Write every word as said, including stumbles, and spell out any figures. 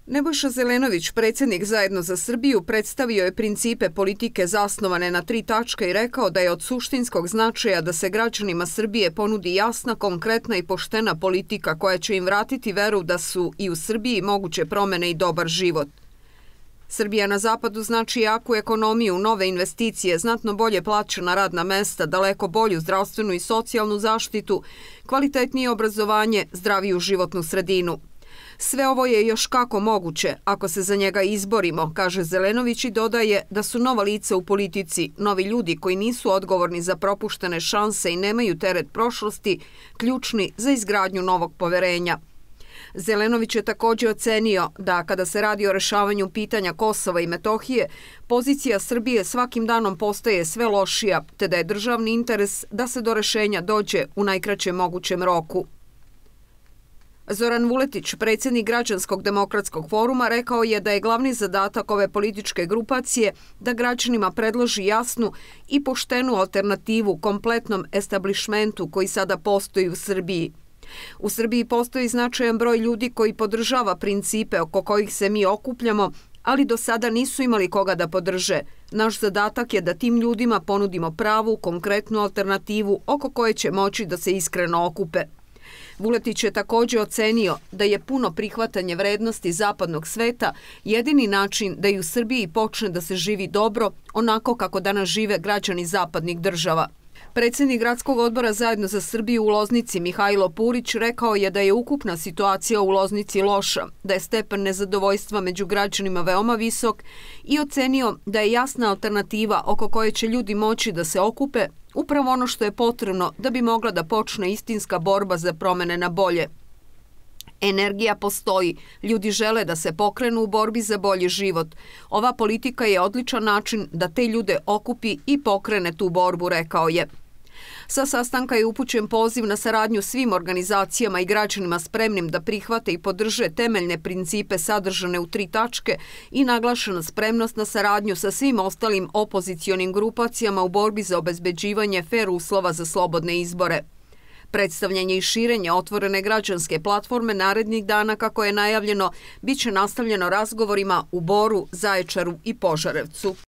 Nebojša Zelenović, predsjednik Zajedno za Srbiju, predstavio je principe politike zasnovane na tri tačke i rekao da je od suštinskog značaja da se građanima Srbije ponudi jasna, konkretna i poštena politika koja će im vratiti veru da su i u Srbiji moguće promene i dobar život. Srbija na zapadu znači jaku ekonomiju, nove investicije, znatno bolje plaćena radna mesta, daleko bolju zdravstvenu i socijalnu zaštitu, kvalitetnije obrazovanje, zdraviju životnu sredinu. Sve ovo je još kako moguće ako se za njega izborimo, kaže Zelenović i dodaje da su nova lica u politici, novi ljudi koji nisu odgovorni za propuštene šanse i nemaju teret prošlosti, ključni za izgradnju novog poverenja. Zelenović je također ocenio da kada se radi o rešavanju pitanja Kosova i Metohije, pozicija Srbije svakim danom postaje sve lošija, te da je državni interes da se do rešenja dođe u najkraćem mogućem roku. Zoran Vuletić, predsjednik Građanskog demokratskog foruma, rekao je da je glavni zadatak ove političke grupacije da građanima predloži jasnu i poštenu alternativu kompletnom establišmentu koji sada postoji u Srbiji. U Srbiji postoji značajan broj ljudi koji podržava principe oko kojih se mi okupljamo, ali do sada nisu imali koga da podrže. Naš zadatak je da tim ljudima ponudimo pravu, konkretnu alternativu oko koje će moći da se iskreno okupe. Vuletić je također ocenio da je puno prihvatanje vrednosti zapadnog sveta jedini način da i u Srbiji počne da se živi dobro, onako kako danas žive građani zapadnih država. Predsjednik Gradskog odbora Zajedno za Srbiju u Loznici Mihajlo Purić rekao je da je ukupna situacija u Loznici loša, da je stepen nezadovoljstva među građanima veoma visok i ocenio da je jasna alternativa oko koje će ljudi moći da se okupe upravo ono što je potrebno da bi mogla da počne istinska borba za promene na bolje. Energija postoji, ljudi žele da se pokrenu u borbi za bolji život. Ova politika je odličan način da te ljude okupi i pokrene tu borbu, rekao je. Sa sastanka je upućen poziv na saradnju svim organizacijama i građanima spremnim da prihvate i podrže temeljne principe sadržane u tri tačke i naglašena spremnost na saradnju sa svim ostalim opozicionim grupacijama u borbi za obezbeđivanje fer uslova za slobodne izbore. Predstavljanje i širenje otvorene građanske platforme narednih dana, kako je najavljeno, bit će nastavljeno razgovorima u Boru, Zaječaru i Požarevcu.